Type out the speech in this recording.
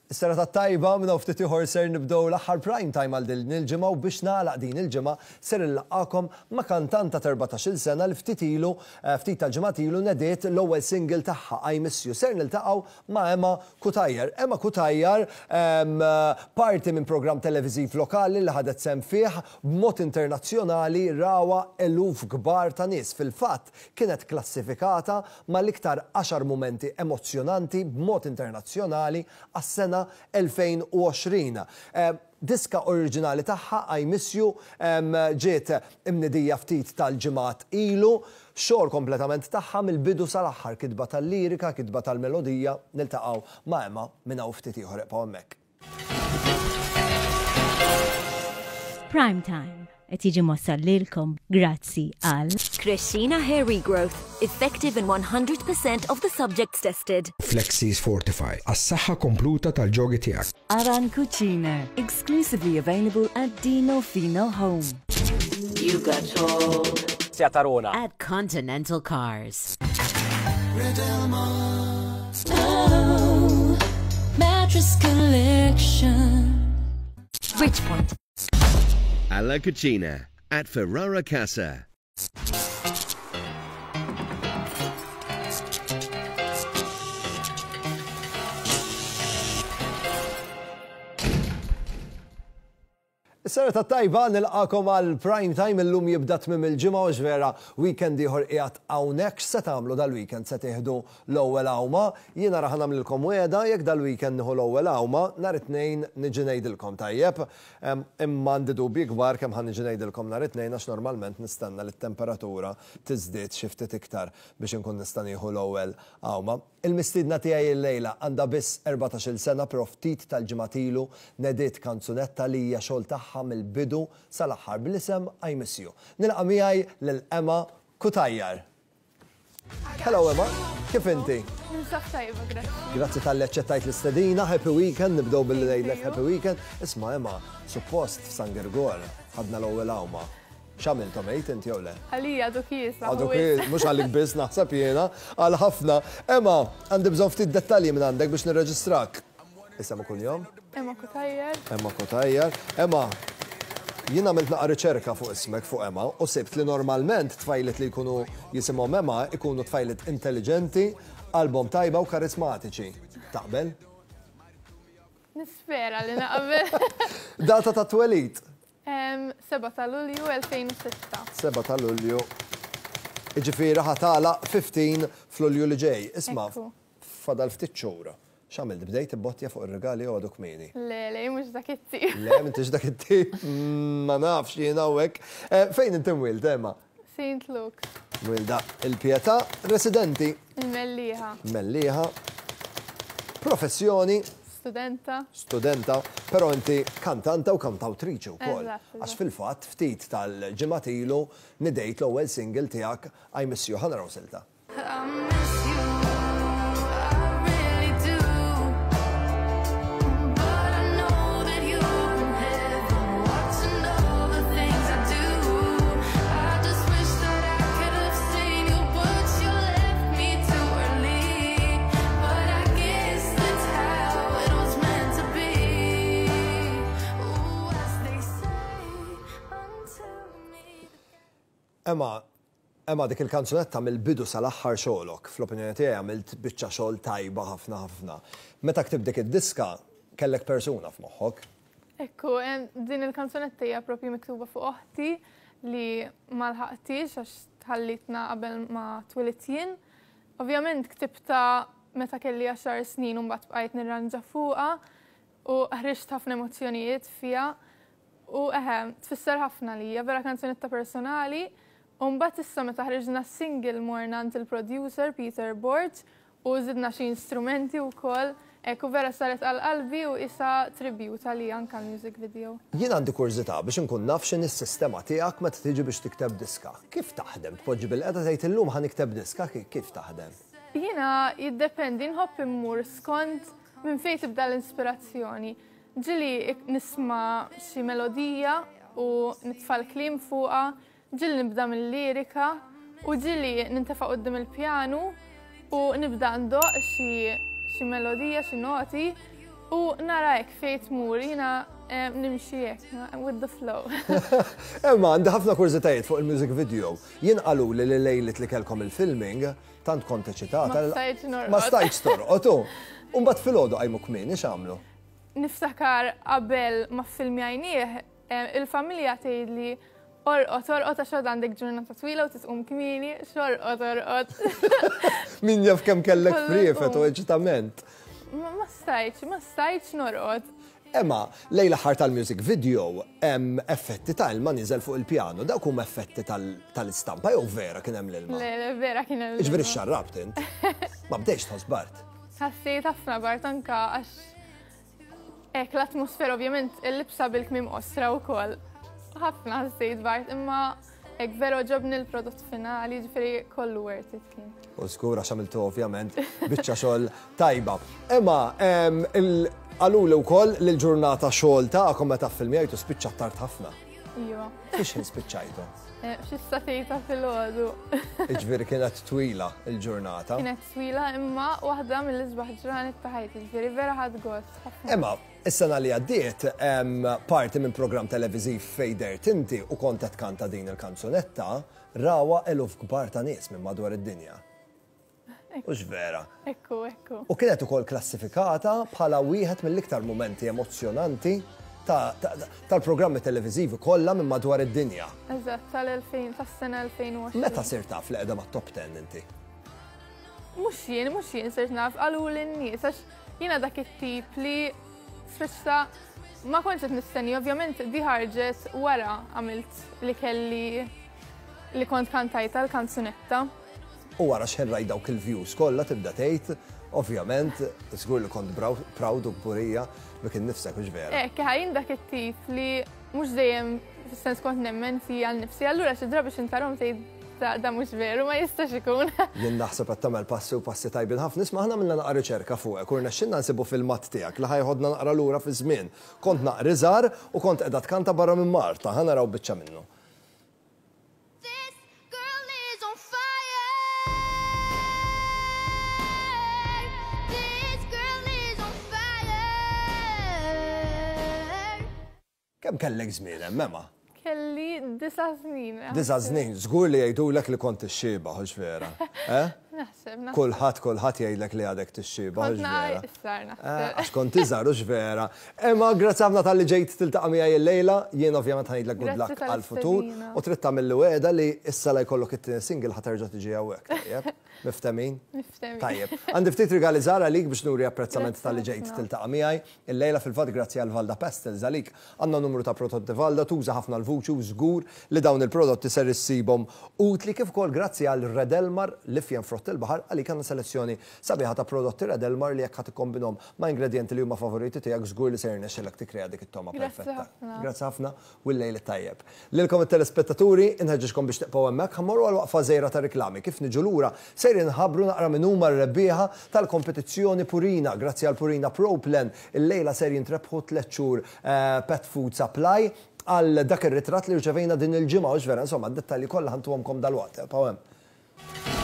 Is-sena tat-tajba minn ftit ieħor ser nibdew l-aħħar prime time għal din il-ġimgħa u biex nagħlaq din il-ġimgħa ser nilqakom ma' kantanta ta' 14-il sena li ftit tal-ġimgħat ilu nediet l-ewwel single tagħha I Miss You. Ser niltaqgħu ma' Emma Kutajjar. Emma Kutajjar parti minn programm televiżiv lokali li ħadet sehem fih b'mod internazzjonali rawa eluf kbar ta' nies. Fil-fatt kienet klassifikata mal-iktar 10 mumenti emozjonanti b'mod internazzjonali għas-sena 2020. Diska oriġinali tagħha I Miss You ġiet imnidija ftit tal-ġimgħat ilu, xogħol kompletament tagħha mill-bidu sal-aħħar, kitba tal-lirika, kitba tal-melodija, niltaqgħu ma' Emma minn hawn ftit ieħor eqgħu hemmhekk. Prime Time. Et jiġi mossal lilkom grazzi għal Crescina Hair Regrowth, effective in 100% of the subjects tested. Flexis Fortify, għas-saħħa kompluta tal-ġogi tiegħek. Aran Cucina, exclusively available at Dino Fino Home. You got told. Tarona. At Continental Cars. Oh, mattress collection. Bridgepoint. Alla Cucina at Ferrara Casa. Is-sena tat-tajba nilqakom għal prime time illum jibda tmiem il-ġimgħa u ġvera weekend ieħor qiegħed hawnhekk. X'se tagħmlu dal-weekend se tieħdu l-ewwel awma. Jiena raħ nagħmlilkom wiegħda jekk dal-weekend nieħu l-ewwel awma nhar it-tnejn niġi ngħidilkom tajjeb. Imma għandi dubji kbar kemm ħan niġi ngħidilkom nhar it-tnejn għax normalment nistenna li t-temperatura tiżdied xi ftit iktar biex inkun nista' nieħu l-ewwel awma. Il-mistiedna tiegħi llejla għandha biss 14-il sena però ftit tal-ġimgħat ilu nediet kanzunetta li hija xogħol tagħha mill-bidu sal-aħħar bl-isem I Miss You. Nilqa' miegħi lil Emma Kutajjar. Hello Emma, kif inti? Ninsab tajba, grazzi. Grazzi tal-li aċċettajt l-istedina, happy weekend, nibdew billi ngħidlek happy weekend. Isma' Emma, suppost f'San Gergor ħadna l-ewwel awma. X'għamiltom għid inti jew le? Għalija għadu kies. Għadu kies, mhux għalik biss naħseb jiena, għal ħafna. Emma, għandi bżonn ftit dettalji minn għandek biex nirreġistrak. Isem kuljum? Emma Kutajjar. Emma Kutajjar. Emma, jiena għamilt naqa' riċerka fuq ismek fuq Emma u sibt li normalment tfajlit li jkunu jisimhom Emma ikunu tfajlit intelligenti, album tajba u karismatiċi. Taqbel? Nispera li naqbel. Data ta' twelid? 7 ta' Lulju 2006. 7 ta' Lulju. Iġifieri ħatala 15 f'Lulju li ġej. Isma' fadal ftit xhur. X'għamilt bdejt ibbotja fuq ir-regali u għaduk mieni? Le, mhux dak it-tip. Le, m'intix dak it-tip. Ma nafx jiena hawnhekk. Fejn inti mwielda Emma? St. Luke. Mwilda il-Pietà, residenti. Melliħa. Melliħa. Professjoni. Studenta, però inti kantanta u kantawtriċi wkoll. Għax fil-fatt ftit tal-ġimgħat ilu nidejt l-ewwel single tiegħek I Miss You. Ħanaraw silta. Emma, dik il-kanzunetta mill-bidu sal-aħħar xogħolok, fl-opinjoni tiegħi għamilt biċċa xogħol tajba ħafna. Meta ktib dik id-diska kellek persuna f'moħħok? Ekku, din il-kanzunetta hija proprju miktuba fuq oħti li ma lħaqtix għax tħallitna qabel ma twilit jien. Ovvjament ktibta meta kelli 10 snin u mbagħad bqajt nirranġa fuqha u ħriġt ħafna emozzjonijiet fiha u tfisser ħafna lija, vera kanzunetta personali. Mbagħad issa meta ħriġna single morna għand il-producer Peter Borg u żidna xi instrumenti wkoll ekku vera saret għal qalbi u issa tribute għalija anke l-music video. Jien għandi kurżità biex inkun naf x'in is-sistema tiegħek meta tiġi biex tikteb diska. Kif taħdem? Tpoġġi bil-qeda tgħid illum ħanikteb diska, kif taħdem? Jiena jiddependi nħobb immur skont minn fejn tibda l-ispirazzjoni. Ġili nisma' xi melodija u nitfa' l-kliem fuqha, ġili nibda mill-lirika u ġili nintefa' quddiem il-pjanu u nibda ndoq xi melodija, xi noti U nara hekk fejn tmur, jiena nimxi hekk, with the flow. Emma, għandi ħafna kurzitajiet fuq il-music video. Jien qalu li lejlit li kelkom il-filming, tant kont eċitata. Ma stajtx norqod. Ma stajtx torqod, u mbagħad filgħodu qajmu kmieni x'għamlu? Niftakar qabel ma filmjajnieh, il-familja tgħidli orqod għax għandek ġurnata twila u titqum kmieni, xorqod. Min jaf kemm kellek friefet u eċitament. Ma stajtx norqod. Emma, lejla ħar tal-music video, hemm effetti ta' ilma niżel fuq il-pjano, dawk huma effetti tal-istampa jew vera kien hemm l-ilma? Le, vera kien hemm. Iġberi xarrabt int. Ma bdejx tħoss Bart. Ħassejt ħafna Bart anka għax hekk l-atmosfera ovvjament il-libsa bil-kmiem osra wkoll. Ħafna ħassejt Bart, imma hekk vera ġobni l-prodott finali, ġifieri kollu worth it kien. U skura x'għamiltu ovvjament biċċa xogħol tajba. Emma, għaluli wkoll li l-ġurnata xogħol tagħkom meta ffilmjajtu spiċċat tard ħafna. Iva. Fiex spiċċajtu? X'issa tgħidha filgħodu. Iġifieri kienet twila l-ġurnata. Kienet twila imma waħda mill-isbaħ ġranet ta' ħajti, ġifieri vera ħadd gost. Emma, is-sena li għaddiet parti minn programm televiżiv fejn dert inti u kont qed kanta din il-kanzunetta rawa eluf kbar ta' nies minn madwar id-dinja. Ux vera. Ekku. U kienet ukoll klassifikata bħala wieħed mill-iktar momenti emozjonanti tal-programmi televiżivi kollha minn madwar id-dinja. Eżatt, tas-sena 2020. Meta sir taf li qiegħda mat-top 10 inti? Mhux jien sirt naf qalu lin-nies għax jiena dak it-tip li spiċċa ma kontx qed nistenni, ovvjament di ħarġet wara għamilt li kelli li kont kantajta l-kanzunetta. U wara xħerraj dawk il-views kollha tibda tgħid, ovvjament, żgur li kont proud u kburija li kien nifsek mhux vera. Ħajjin dak it-tip li mhux dejjem fis-sens kont nemmen fija nnifsi, allura xi drabi x'intarhom tgħid da mhux veru ma jistax ikun. Jien naħseb qed tagħmel passi u passi tajbin ħafna, isma' aħna minna naqra riċerka fuqek, u rnexxinna nsibu fil-matt tiegħek li ħajħodna naqra lura fi żmien. Kont naqra żgħar u kont qiegħda tkanta barra minn Marta, ħa naraw biċċa minnu. Kemm kellek żmien hemm, Emma? Kelli 9 snin. 9 snin, żgur li jgħidulek li kont tixxieba, ħux vera. Naħseb. Kulħadd jgħidlek li għadek tixxieba, ħux vera. Naħseb. Għax kont iżgħar, ħux vera. Emma, grazzi ħafna tal-li ġejt tiltaqa' miegħi l-lejla, jien ovvjament ħanejdlek good luck għall-futur u trid tagħmel wegħda li issa la jkollok it-tieni single ħaterġa' tiġi hawnhekk, tajjeb? Miftemin? Miftemin. Tajjeb. Għandi ftit rigali żgħar għalik biex nuri apprezzament tal-li ġejt tiltaqa' miegħi. Il-lejla fil-fatt grazzi għal Valda Pastels għalik għandna numru ta' prodotti Valda tuża ħafna l-vuċi u żgur li dawn il-prodotti ser issibhom utli kif ukoll grazzi għal Red Elmar li fjen frott il-baħar għalik għandna selezzjoni sabiħa ta' prodotti Red Elmar li jekk ħadd ikkombinhom ma' ingredienti li huma favoriti tiegħek żgur li ser irnexxilek tikkrea dik it-toma perfetta. Grazzi ħafna u l-lejl tajjeb. Lilkom it-telespettaturi inħeġġixkom biex tibqgħu hemmhekk ħammorru għal waqfa żejra ta' riklami kif niġu lura ser inħabbru naqra minn huma r-rebbieħa tal-kompetizzjoni Purina. Grazzi għal Purina ProPlan il-lejla ser jintrebħu 3 xhur pet food supply għal dak ir-ritratt li rċevejna din il-ġimgħa u vera insomma d-dettalji kollha ħantuhomkom dal-waqt.